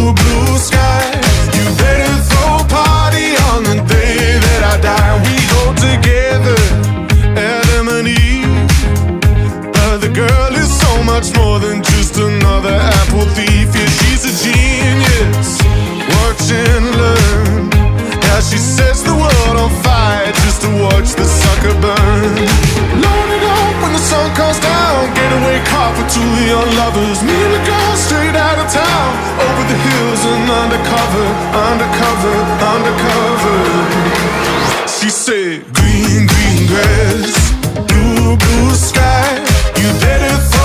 blue sky. You better throw a party on the day that I die. We go together, Adam and Eve. But the girl is so much more than just another apple thief. Yeah, she's a genius. Watch and learn how she sets the world on fire just to watch the sucker burn. Loaded up when the sun comes down, getaway car for two young lovers. Me and the girl straight out of town, over the hills and undercover, undercover, undercover. She said, green, green grass, blue, blue sky. You better